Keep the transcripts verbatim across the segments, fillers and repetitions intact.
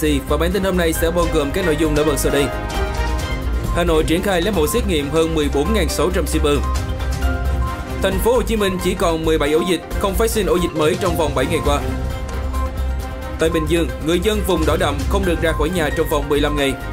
xê và bản tin hôm nay sẽ bao gồm các nội dung nổi bật sau đây. Hà Nội triển khai lấy mẫu xét nghiệm hơn mười bốn nghìn sáu trăm shipper. Thành phố Hồ Chí Minh chỉ còn mười bảy ổ dịch, không phát sinh ổ dịch mới trong vòng bảy ngày qua. Tại Bình Dương, người dân vùng đỏ đậm không được ra khỏi nhà trong vòng mười lăm ngày.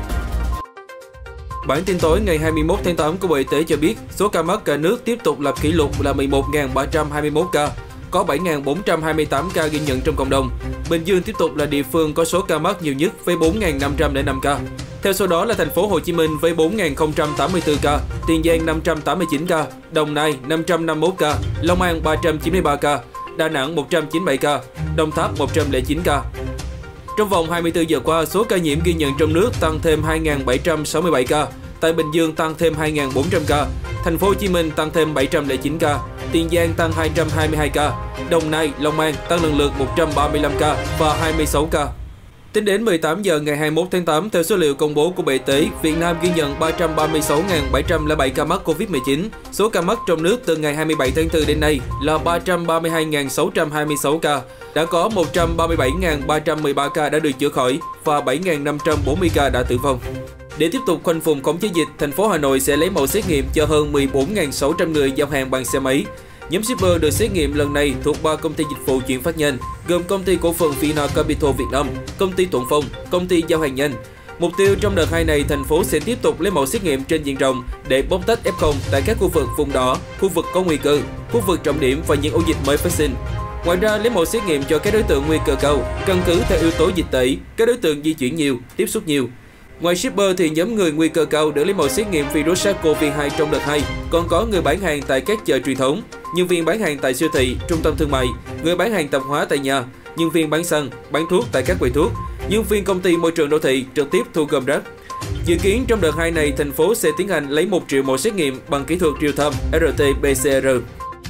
Bản tin tối ngày hai mươi mốt tháng tám của Bộ Y tế cho biết, số ca mắc cả nước tiếp tục lập kỷ lục là mười một nghìn ba trăm hai mươi mốt ca, có bảy nghìn bốn trăm hai mươi tám ca ghi nhận trong cộng đồng. Bình Dương tiếp tục là địa phương có số ca mắc nhiều nhất với bốn nghìn năm trăm lẻ năm ca. Theo số đó là thành phố Hồ Chí Minh với bốn nghìn không trăm tám mươi tư ca, Tiền Giang năm trăm tám mươi chín ca, Đồng Nai năm trăm năm mươi mốt ca, Long An ba trăm chín mươi ba ca, Đà Nẵng một trăm chín mươi bảy ca, Đồng Tháp một trăm lẻ chín ca. Trong vòng hai mươi tư giờ qua, số ca nhiễm ghi nhận trong nước tăng thêm hai nghìn bảy trăm sáu mươi bảy ca, tại Bình Dương tăng thêm hai nghìn bốn trăm ca, thành phố Hồ Chí Minh tăng thêm bảy trăm lẻ chín ca, Tiền Giang tăng hai trăm hai mươi hai ca, Đồng Nai, Long An tăng lần lượt một trăm ba mươi lăm ca và hai mươi sáu ca. Tính đến mười tám giờ ngày hai mươi mốt tháng tám, theo số liệu công bố của Bộ Y tế, Việt Nam ghi nhận ba trăm ba mươi sáu nghìn bảy trăm lẻ bảy ca mắc Covid mười chín. Số ca mắc trong nước từ ngày hai mươi bảy tháng tư đến nay là ba trăm ba mươi hai nghìn sáu trăm hai mươi sáu ca. Đã có một trăm ba mươi bảy nghìn ba trăm mười ba ca đã được chữa khỏi và bảy nghìn năm trăm bốn mươi ca đã tử vong. Để tiếp tục khoanh vùng khống chế dịch, thành phố Hà Nội sẽ lấy mẫu xét nghiệm cho hơn mười bốn nghìn sáu trăm người giao hàng bằng xe máy. Nhóm shipper được xét nghiệm lần này thuộc ba công ty dịch vụ chuyển phát nhanh, gồm công ty cổ phần Vina Capital Việt Nam, công ty Thuận Phong, công ty giao hàng nhanh. Mục tiêu trong đợt hai này, thành phố sẽ tiếp tục lấy mẫu xét nghiệm trên diện rộng để bóc tách ép không tại các khu vực vùng đỏ, khu vực có nguy cơ, khu vực trọng điểm và những ổ dịch mới phát sinh. Ngoài ra, lấy mẫu xét nghiệm cho các đối tượng nguy cơ cao, căn cứ theo yếu tố dịch tễ, các đối tượng di chuyển nhiều, tiếp xúc nhiều. Ngoài shipper thì nhóm người nguy cơ cao được lấy mẫu xét nghiệm virus SARS-xê o vê hai trong đợt hai, còn có người bán hàng tại các chợ truyền thống, nhân viên bán hàng tại siêu thị, trung tâm thương mại, người bán hàng tạp hóa tại nhà, nhân viên bán xăng, bán thuốc tại các quầy thuốc, nhân viên công ty môi trường đô thị trực tiếp thu gom rác. Dự kiến trong đợt hai này, thành phố sẽ tiến hành lấy một triệu mẫu xét nghiệm bằng kỹ thuật real time rờ tê pê xê rờ.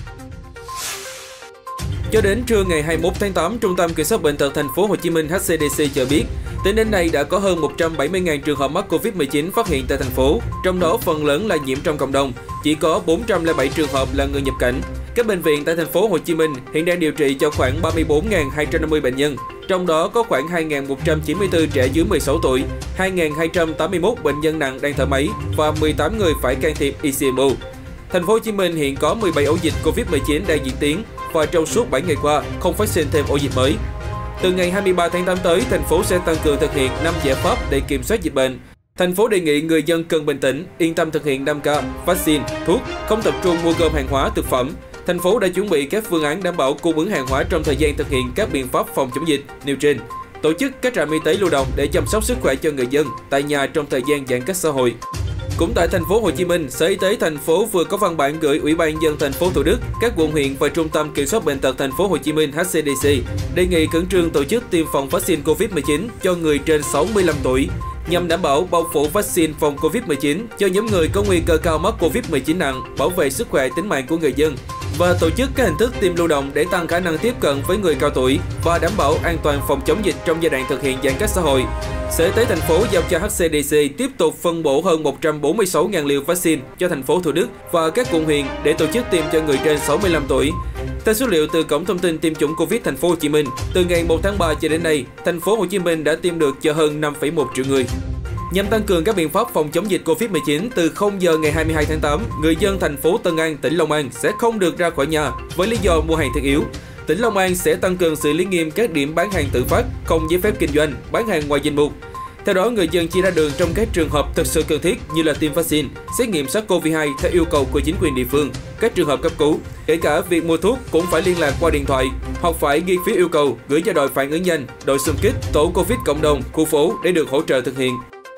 Cho đến trưa ngày hai mươi mốt tháng tám, Trung tâm Kiểm soát Bệnh tật Thành phố Hồ Chí Minh H C D C cho biết, tính đến nay đã có hơn một trăm bảy mươi nghìn trường hợp mắc Covid mười chín phát hiện tại thành phố, trong đó phần lớn là nhiễm trong cộng đồng, chỉ có bốn trăm lẻ bảy trường hợp là người nhập cảnh. Các bệnh viện tại thành phố Hồ Chí Minh hiện đang điều trị cho khoảng ba mươi bốn nghìn hai trăm năm mươi bệnh nhân, trong đó có khoảng hai nghìn một trăm chín mươi tư trẻ dưới mười sáu tuổi, hai nghìn hai trăm tám mươi mốt bệnh nhân nặng đang thở máy và mười tám người phải can thiệp e xê em o. Thành phố Hồ Chí Minh hiện có mười bảy ổ dịch Covid mười chín đang diễn tiến và trong suốt bảy ngày qua không phát sinh thêm ổ dịch mới. Từ ngày hai mươi ba tháng tám tới, thành phố sẽ tăng cường thực hiện năm giải pháp để kiểm soát dịch bệnh. Thành phố đề nghị người dân cần bình tĩnh, yên tâm thực hiện năm K, vaccine, thuốc, không tập trung mua gom hàng hóa, thực phẩm. Thành phố đã chuẩn bị các phương án đảm bảo cung ứng hàng hóa trong thời gian thực hiện các biện pháp phòng chống dịch nêu trên. Tổ chức các trạm y tế lưu động để chăm sóc sức khỏe cho người dân tại nhà trong thời gian giãn cách xã hội. Cũng tại thành phố Hồ Chí Minh, Sở Y tế thành phố vừa có văn bản gửi Ủy ban nhân dân thành phố Thủ Đức, các quận huyện và Trung tâm Kiểm soát Bệnh tật thành phố Hồ Chí Minh H C D C đề nghị khẩn trương tổ chức tiêm phòng vaccine Covid mười chín cho người trên sáu mươi lăm tuổi nhằm đảm bảo bao phủ vaccine phòng Covid mười chín cho nhóm người có nguy cơ cao mắc Covid mười chín nặng, bảo vệ sức khỏe tính mạng của người dân và tổ chức các hình thức tiêm lưu động để tăng khả năng tiếp cận với người cao tuổi và đảm bảo an toàn phòng chống dịch trong giai đoạn thực hiện giãn cách xã hội. Sở Y tế thành phố giao cho H C D C tiếp tục phân bổ hơn một trăm bốn mươi sáu nghìn liều vaccine cho thành phố Thủ Đức và các quận huyện để tổ chức tiêm cho người trên sáu mươi lăm tuổi. Theo số liệu từ Cổng Thông tin Tiêm chủng Covid thành phố Hồ Chí Minh, từ ngày một tháng ba cho đến nay, thành phố Hồ Chí Minh đã tiêm được cho hơn năm phẩy một triệu người. Nhằm tăng cường các biện pháp phòng chống dịch Covid mười chín, từ không giờ ngày hai mươi hai tháng tám, người dân thành phố Tân An, tỉnh Long An sẽ không được ra khỏi nhà với lý do mua hàng thiết yếu. Tỉnh Long An sẽ tăng cường xử lý nghiêm các điểm bán hàng tự phát, không giấy phép kinh doanh, bán hàng ngoài danh mục. Theo đó, người dân chỉ ra đường trong các trường hợp thực sự cần thiết như là tiêm vaccine, xét nghiệm SARS-xê o vê hai theo yêu cầu của chính quyền địa phương, các trường hợp cấp cứu. Kể cả việc mua thuốc cũng phải liên lạc qua điện thoại hoặc phải ghi phiếu yêu cầu gửi cho đội phản ứng nhanh, đội xung kích, tổ Covid cộng đồng, khu phố để được hỗ trợ thực hiện.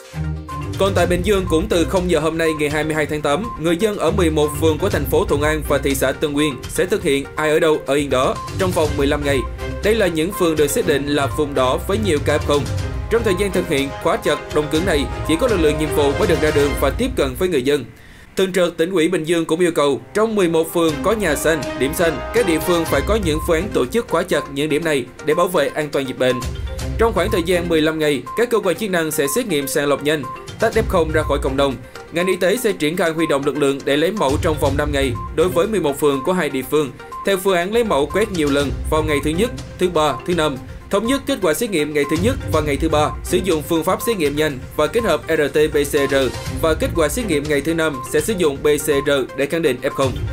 Còn tại Bình Dương, cũng từ không giờ hôm nay ngày hai mươi hai tháng tám, người dân ở mười một phường của thành phố Thuận An và thị xã Tân Uyên sẽ thực hiện ai ở đâu ở yên đó trong vòng mười lăm ngày. Đây là những phường được xác định là vùng đỏ với nhiều ca ép không. Trong thời gian thực hiện khóa chặt đông cứng này, chỉ có lực lượng nhiệm vụ mới được ra đường và tiếp cận với người dân. Thường trực Tỉnh ủy Bình Dương cũng yêu cầu trong mười một phường có nhà xanh, điểm xanh, các địa phương phải có những phương án tổ chức khóa chặt những điểm này để bảo vệ an toàn dịch bệnh. Trong khoảng thời gian mười lăm ngày, các cơ quan chức năng sẽ xét nghiệm sàng lọc nhanh, tách ép không ra khỏi cộng đồng. Ngành y tế sẽ triển khai huy động lực lượng để lấy mẫu trong vòng năm ngày đối với mười một phường của hai địa phương, theo phương án lấy mẫu quét nhiều lần vào ngày thứ nhất, thứ ba, thứ năm. Thống nhất kết quả xét nghiệm ngày thứ nhất và ngày thứ ba sử dụng phương pháp xét nghiệm nhanh và kết hợp rờ tê pê xê rờ và kết quả xét nghiệm ngày thứ năm sẽ sử dụng pê xê rờ để khẳng định ép không.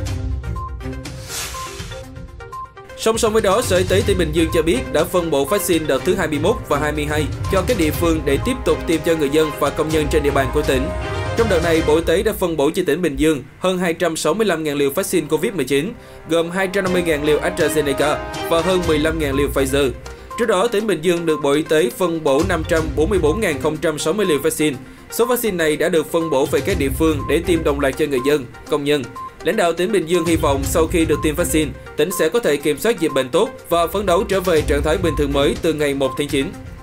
Song song với đó, Sở Y tế tỉnh Bình Dương cho biết đã phân bổ vaccine đợt thứ hai mươi mốt và hai mươi hai cho các địa phương để tiếp tục tiêm cho người dân và công nhân trên địa bàn của tỉnh. Trong đợt này, Bộ Y tế đã phân bổ cho tỉnh Bình Dương hơn hai trăm sáu mươi lăm nghìn liều vaccine Covid mười chín, gồm hai trăm năm mươi nghìn liều AstraZeneca và hơn mười lăm nghìn liều Pfizer. Trước đó, tỉnh Bình Dương được Bộ Y tế phân bổ năm trăm bốn mươi tư nghìn không trăm sáu mươi liều vaccine. Số vaccine này đã được phân bổ về các địa phương để tiêm đồng loạt cho người dân, công nhân. Lãnh đạo tỉnh Bình Dương hy vọng sau khi được tiêm vaccine, tỉnh sẽ có thể kiểm soát dịch bệnh tốt và phấn đấu trở về trạng thái bình thường mới từ ngày một tháng chín.